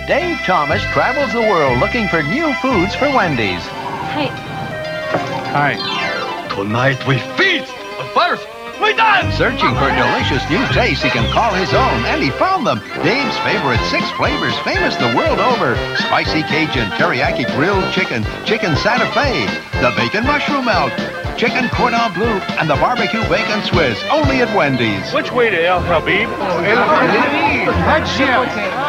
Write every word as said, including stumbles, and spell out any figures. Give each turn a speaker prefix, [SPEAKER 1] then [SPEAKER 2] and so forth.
[SPEAKER 1] Dave Thomas travels the world looking for new foods for Wendy's.
[SPEAKER 2] Hey.
[SPEAKER 3] Hi.
[SPEAKER 4] Tonight we feast, but first we dance!
[SPEAKER 1] Searching for delicious new tastes he can call his own, and he found them. Dave's favorite six flavors, famous the world over. Spicy Cajun, teriyaki grilled chicken, chicken Santa Fe, the bacon mushroom melt, chicken cordon bleu, and the barbecue bacon Swiss, only at Wendy's.
[SPEAKER 3] Which way to El Habib? El Habib. Head chef.